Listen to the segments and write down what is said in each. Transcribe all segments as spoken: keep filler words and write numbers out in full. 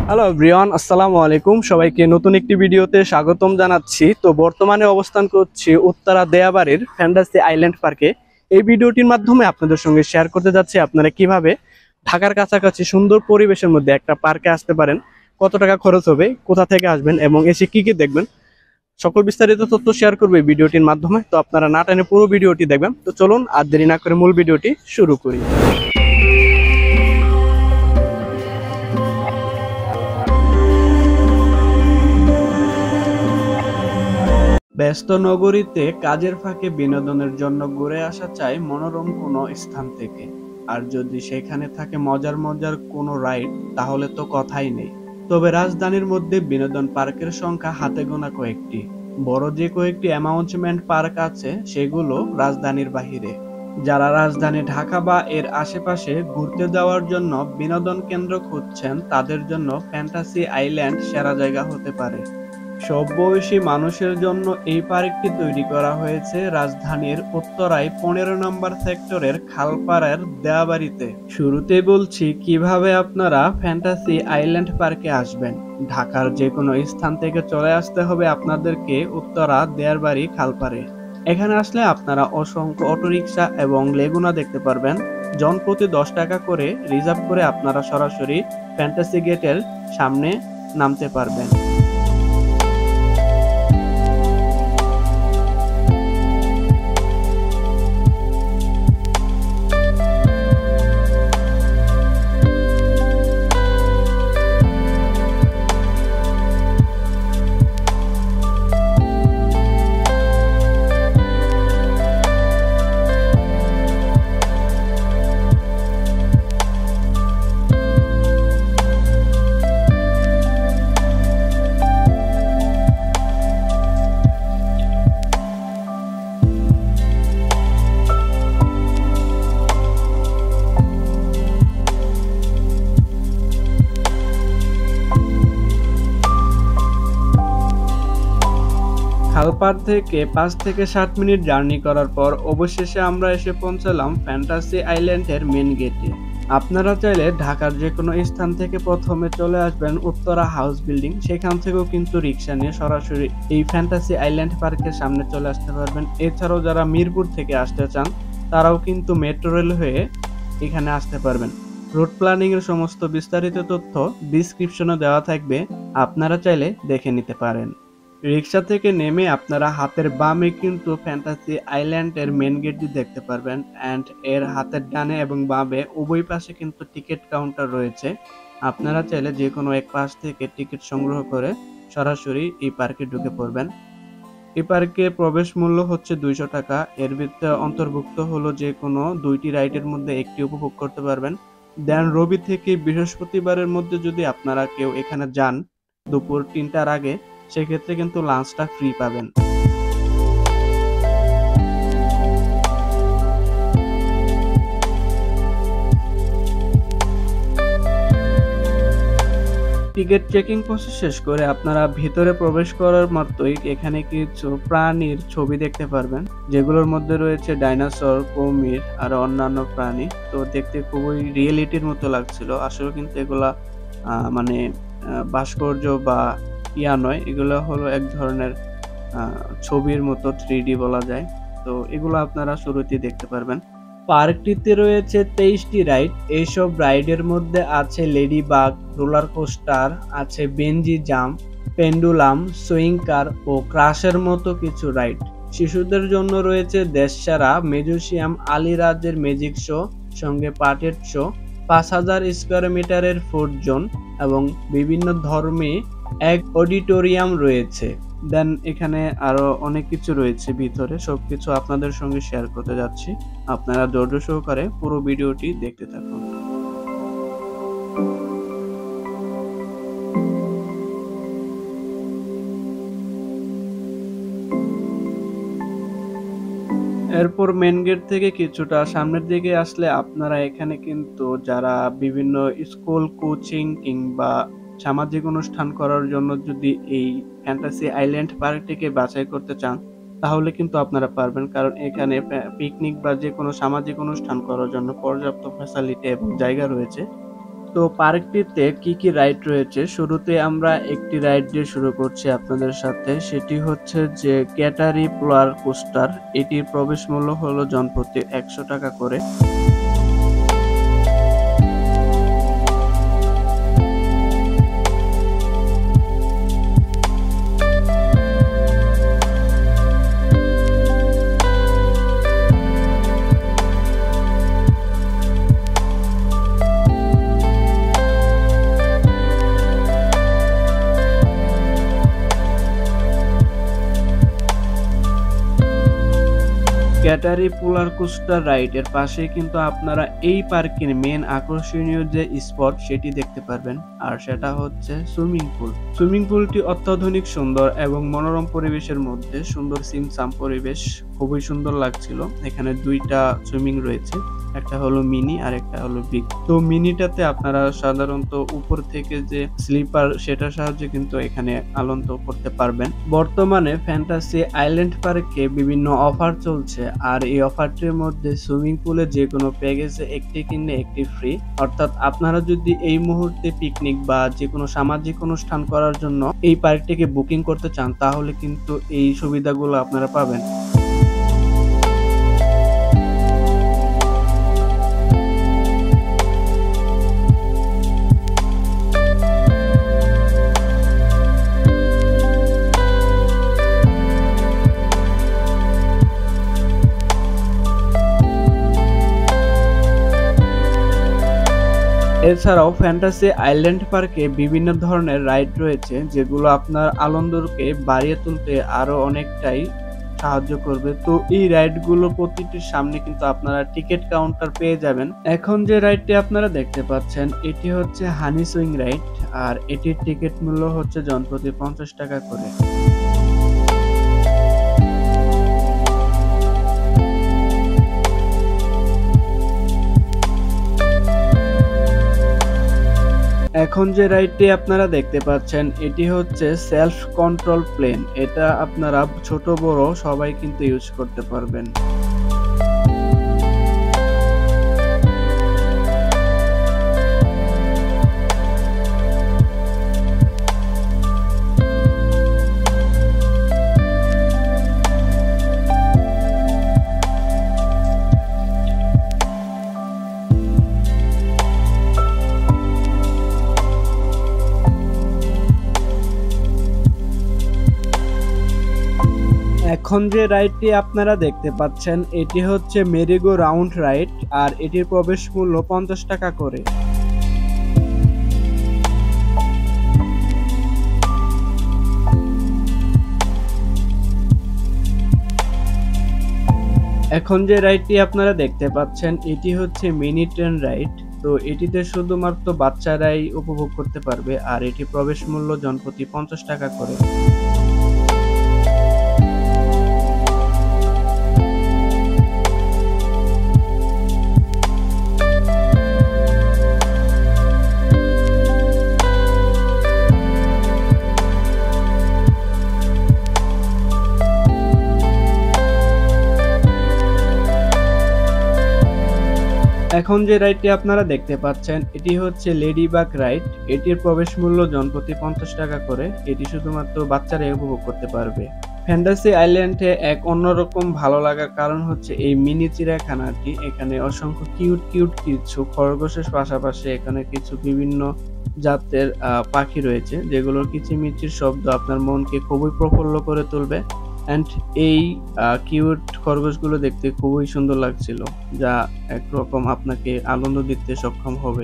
Hello everyone, আসসালামু আলাইকুম। সবাইকে নতুন একটি ভিডিওতে স্বাগতম জানাচ্ছি। তো বর্তমানে অবস্থান করছি উত্তরা দেয়াবাড়ির ফ্যান্টাসি আইল্যান্ড পার্কে। এই ভিডিওটির মাধ্যমে আপনাদের সঙ্গে শেয়ার করতে যাচ্ছি আপনারা কিভাবে ঢাকার কাছাকাছি সুন্দর পরিবেশের মধ্যে একটা পার্কে আসতে পারেন, কত টাকা খরচ হবে, কোথা থেকে আসবেন এবং এসে কি কি দেখবেন, সকল বিস্তারিত তথ্য শেয়ার করবে এই ভিডিওটির মাধ্যমে। তো আপনারা না টেনে পুরো ভিডিওটি দেখবেন। তো চলুন আর দেরি না করে মূল ভিডিওটি শুরু করি। ব্যস্ত নগরীতে কাজের ফাঁকে বিনোদনের জন্য ঘুরে আসা চাই মনোরম কোনো স্থান থেকে। আর যদি সেখানে থাকে মজার মজার কোনো রাইড, তাহলে তো কথাই নেই। তবে রাজধানীর মধ্যে বিনোদন পার্কের সংখ্যা হাতে গোনা কয়েকটি। বড় যে কয়েকটি অ্যামাউন্টমেন্ট পার্ক আছে সেগুলো রাজধানীর বাহিরে। যারা রাজধানী ঢাকা বা এর আশেপাশে ঘুরতে যাওয়ার জন্য বিনোদন কেন্দ্র খুঁজছেন, তাদের জন্য ফ্যান্টাসি আইল্যান্ড সেরা জায়গা হতে পারে। সব বয়সী মানুষের জন্য এই পার্কটি তৈরি করা হয়েছে রাজধানীর উত্তরায় পনেরো নম্বর সেক্টরের খালপাড়ের দেয়াবাড়িতে। শুরুতেই বলছি কিভাবে আপনারা ফ্যান্টাসি আইল্যান্ড পার্কে আসবেন। ঢাকার যে কোনো স্থান থেকে চলে আসতে হবে আপনাদেরকে উত্তরা দেয়াবাড়ি খালপাড়ে। এখানে আসলে আপনারা অসংখ্য অটোরিকশা এবং লেগুনা দেখতে পারবেন। জনপ্রতি দশ টাকা করে রিজার্ভ করে আপনারা সরাসরি ফ্যান্টাসি গেটের সামনে নামতে পারবেন। খালপাড় থেকে পাঁচ থেকে সাত মিনিট জার্নি করার পর অবশেষে আমরা এসে পৌঁছালাম ফ্যান্টাসি আইল্যান্ডের মেন গেটে। আপনারা চাইলে ঢাকার যে কোনো স্থান থেকে প্রথমে চলে আসবেন উত্তরা হাউস বিল্ডিং, সেখান থেকেও কিন্তু রিক্সা নিয়ে সরাসরি এই ফ্যান্টাসি আইল্যান্ড পার্কের সামনে চলে আসতে পারবেন। এছাড়াও যারা মিরপুর থেকে আসতে চান তারাও কিন্তু মেট্রো রেল হয়ে এখানে আসতে পারবেন। রুট প্ল্যানিং এর সমস্ত বিস্তারিত তথ্য ডিসক্রিপশনে দেওয়া থাকবে, আপনারা চাইলে দেখে নিতে পারেন। রিক্সা থেকে নেমে আপনারা হাতের বামে কিন্তু ফ্যান্টাসি আইল্যান্ডের মেন গেটটি দেখতে পারবেন, অ্যান্ড এর হাতের ডানে এবং বামে উভয় পাশে কিন্তু টিকিট কাউন্টার রয়েছে। আপনারা চাইলে যে কোনো এক পাশ থেকে টিকিট সংগ্রহ করে সরাসরি এই পার্কে ঢুকে পড়বেন। এই পার্কে প্রবেশ মূল্য হচ্ছে দুইশো টাকা। এর ভিতরে অন্তর্ভুক্ত হলো যে কোনো দুইটি রাইডের মধ্যে একটি উপভোগ করতে পারবেন। দেন রবি থেকে বৃহস্পতিবারের মধ্যে যদি আপনারা কেউ এখানে যান দুপুর তিনটার আগে, সেক্ষেত্রে কিন্তু লাঞ্চটা ফ্রি পাবেন। টিকিট চেকিং প্রসেস শেষ করে আপনারা ভিতরে প্রবেশ করার মাত্রই এখানে কিছু প্রাণীর ছবি দেখতে পারবেন, যেগুলোর মধ্যে রয়েছে ডাইনোসর, কুমির আর অন্যান্য প্রাণী। তো দেখতে খুবই রিয়েলিটির মতো লাগছিল। আসলে কিন্তু এগুলা মানে ভাস্কর্য বা ইয়া নয়, এগুলো হলো এক ধরনের ছবির মতো থ্রি ডি বলা যায়। তো এগুলো আপনারা শুরুতেই দেখতে পারবেন। পার্কটিতে রয়েছে তেইশটি রাইড। এইসব রাইডের মধ্যে আছে লেডি বাগ, রোলার কোস্টার, আছে bungee jump, pendulum, swing car ও ক্রাশের মতো কিছু রাইড। শিশুদের জন্য রয়েছে দেশসেরা মিউজিয়াম আলীরাজের ম্যাজিক শো, সঙ্গে পাটের শো, পাঁচ হাজার স্কোয়ার মিটারের ফুড জোন এবং বিভিন্ন ধর্মে এক অডিটোরিয়াম রয়েছে। দেন এখানে আরো অনেক কিছু রয়েছে ভিতরে, সবকিছু আপনাদের সঙ্গে শেয়ার করতে যাচ্ছি। আপনারা ধৈর্য সহকারে পুরো ভিডিওটি দেখতে থাকুন। এরপর মেন গেট থেকে কিছুটা সামনের দিকে আসলে আপনারা এখানে কিন্তু যারা বিভিন্ন স্কুল, কোচিং কিংবা সামাজিক অনুষ্ঠান করার জন্য যদি এই ফ্যান্টাসি আইল্যান্ড পার্কটিকে বাছাই করতে চান, তাহলে কিন্তু আপনারা পারবেন, কারণ এখানে পিকনিক বা যে কোনো সামাজিক অনুষ্ঠান করার জন্য পর্যাপ্ত ফ্যাসিলিটি এবং জায়গা রয়েছে। তো পার্কটিতে কি কি রাইড রয়েছে, শুরুতে আমরা একটি রাইড দিয়ে শুরু করছি আপনাদের সাথে। সেটি হচ্ছে যে ক্যাটারি রোলার কোস্টার। এটির প্রবেশ মূল্য হলো জনপ্রতি একশো টাকা করে। ক্যাটারি রোলার কোস্টার রাইডের পাশে কিন্তু আপনারা এই পার্কের মেন আকর্ষণীয় যে স্পট সেটি দেখতে পারবেন, আর সেটা হচ্ছে সুইমিং পুল। সুইমিং পুলটি অত্যাধুনিক সুন্দর এবং মনোরম পরিবেশের মধ্যে, সুন্দর সিমসাম পরিবেশ, খুবই সুন্দর লাগছিল। এখানে দুইটা সুইমিং রয়েছে, একটা হলো মিনি আর একটা হলো বিগ। তো মিনিটাতে আপনারা সাধারণত উপর থেকে যে স্লিপার সেটার সাহায্যে কিন্তু এখানে আনন্দ করতে পারবেন। বর্তমানে ফ্যান্টাসি আইল্যান্ড পার্কে বিভিন্ন অফার চলছে, আর এই অফারটির মধ্যে সুইমিং পুলে যে কোনো প্যাকেজে একটি কিনলে একটি ফ্রি। অর্থাৎ আপনারা যদি এই মুহূর্তে পিকনিক বা যে কোনো সামাজিক অনুষ্ঠান করার জন্য এই পার্কটিকে বুকিং করতে চান, তাহলে কিন্তু এই সুবিধাগুলো আপনারা পাবেন। এছাড়াও ফ্যান্টাসি আইল্যান্ড পার্কে বিভিন্ন ধরনের রাইড রয়েছে, যেগুলো আপনার আনন্দকে বাড়িয়ে তুলতে আরো অনেকটাই সাহায্য করবে। তো এই রাইডগুলো প্রতিটির সামনে কিন্তু আপনারা টিকিট কাউন্টার পেয়ে যাবেন। এখন যে রাইডটি আপনারা দেখতে পাচ্ছেন এটি হচ্ছে হানি সুইং রাইড, আর এটির টিকিট মূল্য হচ্ছে জনপ্রতি পঞ্চাশ টাকা করে। এখন যে রাইডটি আপনারা দেখতে পাচ্ছেন এটি হচ্ছে সেলফ কন্ট্রোল প্লেন। এটা আপনারা ছোট বড় সবাই কিন্তু ইউজ করতে পারবেন। এখন যে রাইডটি আপনারা দেখতে পাচ্ছেন এটি হচ্ছে মেরিগো রাউন্ড রাইড, আর এটির প্রবেশ মূল্য পঞ্চাশ টাকা করে। এখন যে রাইডটি আপনারা দেখতে পাচ্ছেন এটি হচ্ছে মিনি ট্রেন রাইড। তো এটিতে শুধুমাত্র বাচ্চারাই উপভোগ করতে পারবে, আর এটি প্রবেশ মূল্য জনপ্রতি পঞ্চাশ টাকা করে। এখন যে রাইডটি আপনারা দেখতে পাচ্ছেন এটি হচ্ছে লেডিবাগ রাইড। এটির প্রবেশ মূল্য জনপ্রতি পঞ্চাশ টাকা করে। এটি শুধুমাত্র বাচ্চারাই উপভোগ করতে পারবে। ফ্যান্টাসি আইল্যান্ডে এক অন্যরকম ভালো লাগার কারণ হচ্ছে এই মিনি চিড়িয়াখানাটি। এখানে অসংখ্য কিউট কিউট কিছু খরগোশের পাশাপাশি এখানে কিছু বিভিন্ন জাতের পাখি রয়েছে, যেগুলোর কিচিমিচির শব্দ আপনার মনকে খুবই প্রফুল্ল করে তুলবে। অ্যান্ড এই কিউট খরগোশগুলো দেখতে খুবই সুন্দর লাগছিল, যা একরকম আপনাকে আনন্দ দিতে সক্ষম হবে।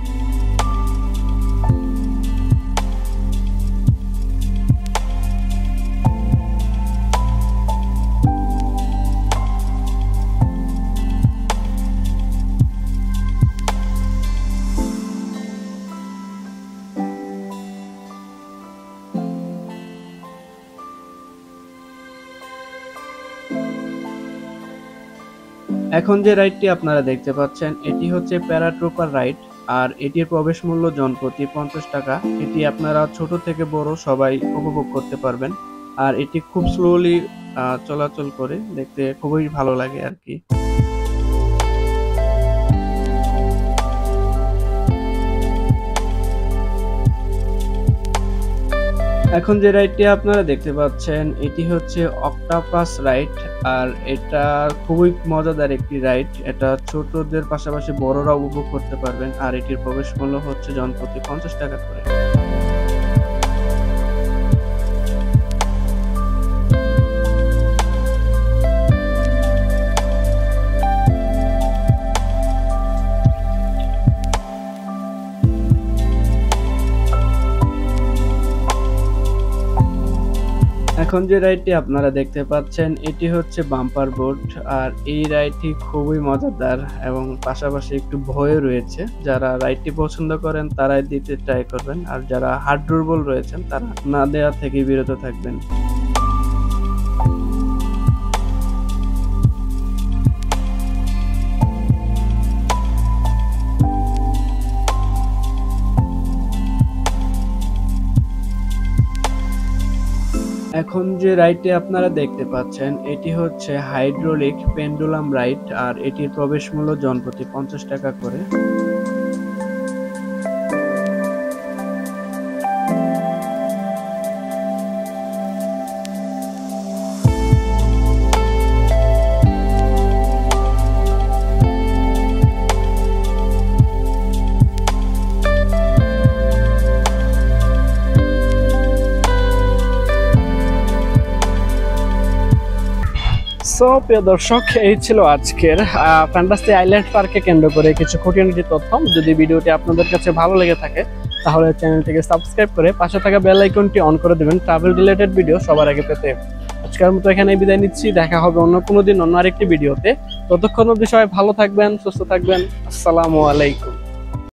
এখন যে রাইডটি আপনারা দেখতে পাচ্ছেন এটি হচ্ছে প্যারাট্রুপার রাইড, আর এটির প্রবেশ মূল্য জনপ্রতি পঞ্চাশ টাকা। এটি আপনারা ছোট থেকে বড় সবাই উপভোগ করতে পারবেন, আর এটি খুব স্লোলি চলাচল করে, দেখতে খুবই ভালো লাগে আর কি। এখন যে রাইডটি আপনারা দেখতে পাচ্ছেন এটি হচ্ছে অক্টোপাস রাইড। আর এটা খুবই মজাদার একটি রাইড। এটা ছোটদের পাশাপাশি বড়রা উপভোগ করতে পারবেন। আর এটির প্রবেশ মূল্য হচ্ছে জনপ্রতি পঞ্চাশ টাকা করে। এখন যে রাইডটি আপনারা দেখতে পাচ্ছেন এটি হচ্ছে বাম্পার বোট। আর এই রাইডটি খুবই মজাদার এবং পাশাপাশি একটু ভয়ও রয়েছে। যারা রাইডটি পছন্দ করেন তারাই দিতে ট্রাই করবেন, আর যারা হার্ট দুর্বল রয়েছেন তারা না দেওয়া থেকে বিরত থাকবেন। এখন যে রাইডটি আপনারা দেখতে পাচ্ছেন এটি হচ্ছে হাইড্রোলিক পেন্ডুলাম রাইড। আর এটির প্রবেশ মূল্য জনপ্রতি পঞ্চাশ টাকা করে। সো প্রিয় দর্শক, এই ছিল আজকের ফ্যান্টাসি আইল্যান্ড পার্কে কেন্দ্র করে কিছু খুঁটিনাটি তথ্য। যদি ভিডিওটি আপনাদের কাছে ভালো লেগে থাকে তাহলে চ্যানেলটিকে সাবস্ক্রাইব করে পাশে থাকা বেল আইকনটি অন করে দেবেন ট্রাভেল রিলেটেড ভিডিও সবার আগে পেতে। আজকের মতো এখানে বিদায় নিচ্ছি। দেখা হবে অন্য কোনো দিন অন্য আরেকটি ভিডিওতে। ততক্ষণ অবধি সবাই ভালো থাকবেন, সুস্থ থাকবেন। আসসালামু আলাইকুম।